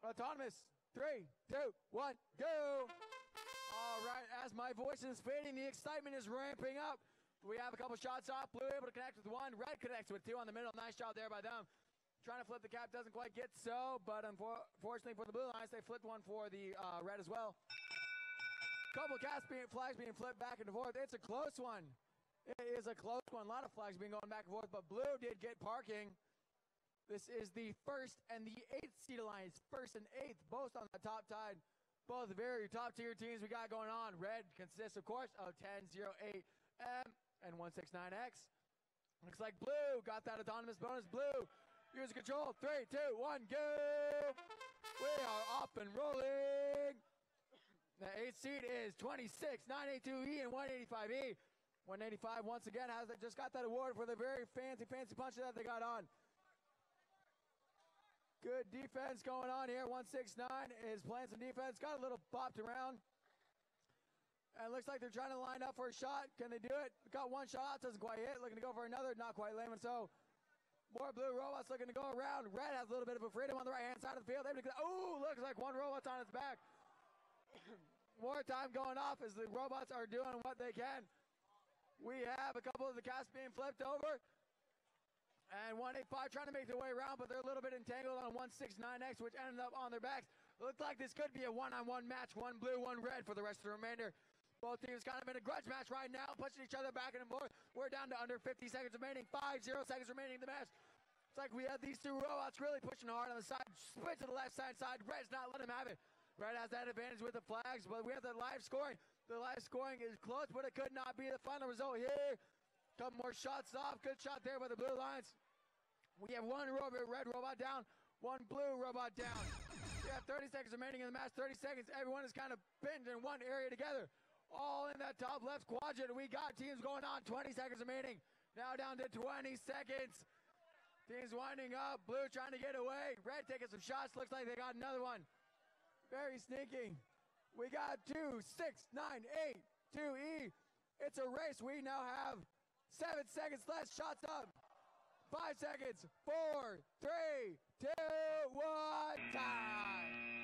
Autonomous. 3, 2, 1, go. All right, as my voice is fading, the excitement is ramping up. We have a couple shots off. Blue able to connect with one. Red connects with two on the middle. Nice job there by them. Trying to flip the cap, doesn't quite get so, but unfortunately for the Blue Lions, they flipped one for the Red as well. Couple flags being flipped back and forth. It's a close one. It is a close one. A lot of flags being going back and forth, but Blue did get parking. This is the first and the 8th seed alliance. First and 8th, both on the top tide. Both very top tier teams we got going on. Red consists, of course, of 1008M and 169X. Looks like Blue got that autonomous bonus. Blue, use control. 3, 2, 1, go. We are off and rolling. The 8th seed is 26, 982E and 185E. 185 once again just got that award for the very fancy punches that they got on. Good defense going on here. 169 is playing some defense. Got a little bopped around. And looks like they're trying to line up for a shot. Can they do it? Got one shot. Doesn't quite hit. Looking to go for another. Not quite landing. So more Blue robots looking to go around. Red has a little bit of a freedom on the right-hand side of the field. Oh, looks like one robot's on its back. More time going off as the robots are doing what they can. We have a couple of the casts being flipped over. And 185 trying to make their way around, but they're a little bit entangled on 169X, which ended up on their backs. Looks like this could be a one-on-one match. One blue, one red for the rest of the remainder. Both teams kind of in a grudge match right now, pushing each other back and forth. We're down to under 50 seconds remaining. 50 seconds remaining in the match. It's like we have these two robots really pushing hard on the side. Split to the left-hand side. Red's not letting them have it. Red has that advantage with the flags, but we have the live scoring. The live scoring is close, but it could not be the final result here. Couple more shots off. Good shot there by the Blue Lions. We have one red robot down, one blue robot down. We have 30 seconds remaining in the match. 30 seconds. Everyone is kind of pinned in one area together. All in that top left quadrant. We got teams going on. 20 seconds remaining. Now down to 20 seconds. Teams winding up. Blue trying to get away. Red taking some shots. Looks like they got another one. Very sneaky. We got 2, 6, 9, 8, 2E. It's a race. We now have 7 seconds left. Shots up. 5 seconds. 4, 3, 2, 1, time.